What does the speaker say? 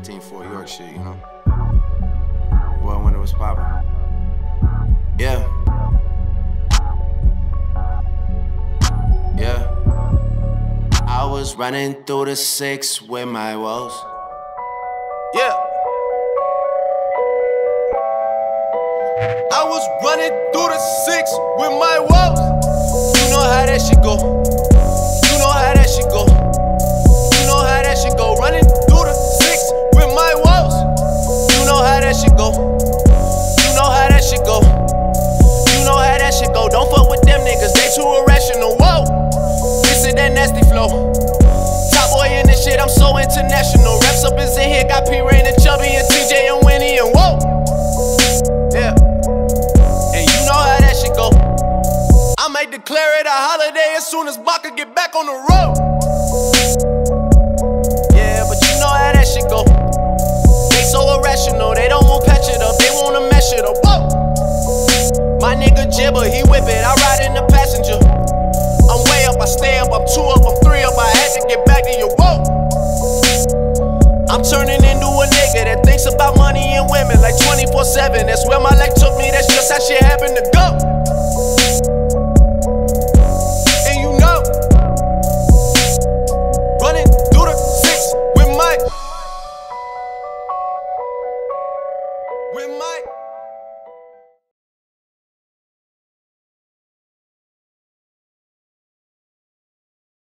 15 Fort York shit, you know? Well, when it was poppin'. Yeah. Yeah. I was running through the 6 with my woes. Yeah. I was running through the 6 with my woes. You know how that shit go. You know how that shit go. You know how that shit go. Running through the 6 with my woes. You know how that shit go. You know how that shit go. You know how that shit go. Don't fuck with them niggas, they too irrational. Whoa, this is that nasty flow. Top boy in this shit, I'm so international. Reps up is in here, got P Rain and Chubby and TJ and Winnie and whoa. Yeah, and you know how that shit go. I might declare it a holiday as soon as Baka get back on the road. Yeah, but you know how that shit go. They so irrational, they don't want patch it up, they wanna mesh it up. Whoa. My nigga Jibber, he whip it, I ride in the passenger. I'm way up, I stay up, I'm 2 up, I'm 3 up, I had to get back to you. Whoa. I'm turning into a nigga that thinks about money and women like 24/7. That's where my life took me, that's just how shit happened to go. And you know, running through the 6 with my